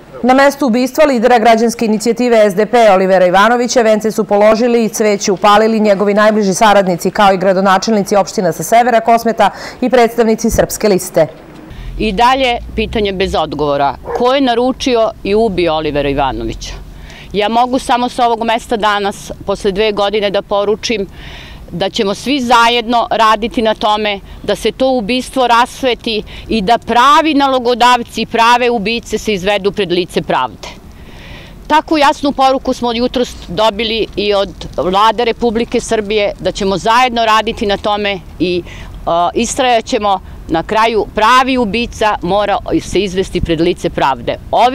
Na mestu ubistva lidera građanske inicijative SDP Olivera Ivanovića vence su položili i cveće upalili njegovi najbliži saradnici kao i gradonačelnici opština sa severa Kosmeta i predstavnici Srpske liste. I dalje pitanje bez odgovora. Ko je naručio i ubio Olivera Ivanovića? Ja mogu samo sa ovog mesta danas, posle 2 godine, da poručim da ćemo svi zajedno raditi na tome da se to ubistvo rasveti i da pravi nalogodavci i prave ubice se izvedu pred lice pravde. Takvu jasnu poruku smo jutros dobili i od Vlade Republike Srbije da ćemo zajedno raditi na tome i istrajaćemo. Na kraju pravi ubica mora se izvesti pred lice pravde.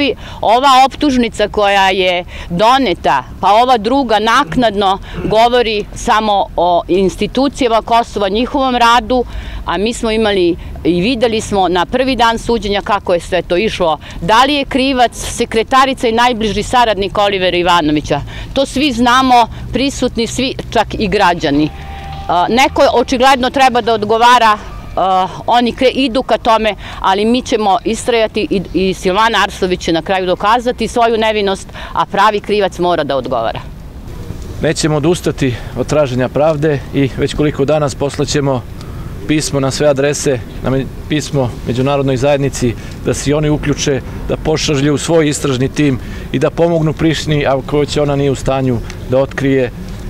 Ova optužnica koja je doneta, pa ova druga naknadno govori samo o institucijama Kosova, njihovom radu, a mi smo imali i videli smo na prvi dan suđenja kako je sve to išlo. Da li je krivac sekretarica i najbliži saradnik Olivera Ivanovića? To svi znamo, prisutni svi, čak i građani. Neko očigledno treba da odgovara. Oni idu ka tome, ali mi ćemo istrajati i Silvana Arsović će na kraju dokazati svoju nevinost, a pravi krivac mora da odgovara. Nećemo odustati od traženja pravde i već koliko danas poslaćemo pismo na sve adrese, pismo međunarodnoj zajednici da se i oni uključe, da pošalju svoj istražni tim i da pomognu Prištini, ako već ona nije u stanju da otkrije.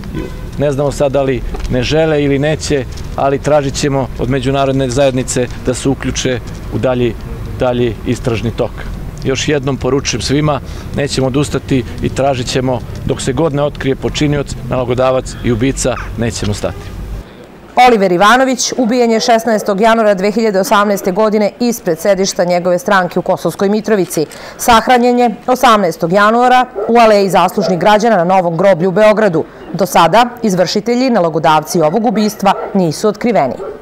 Ne znamo sad da li ne žele ili neće, ali tražit ćemo od međunarodne zajednice da se uključe u dalji istražni tok. Još jednom poručujem svima, nećemo odustati i tražit ćemo dok se god ne otkrije počinioc, nalogodavac i ubica, nećemo stati. Oliver Ivanović ubijen je 16. januara 2018. godine ispred sedišta njegove stranke u Kosovskoj Mitrovici. Sahranjen je 18. januara u aleji zaslužnih građana na Novom groblju u Beogradu. Do sada izvršitelji, nalogodavci ovog ubistva nisu otkriveni.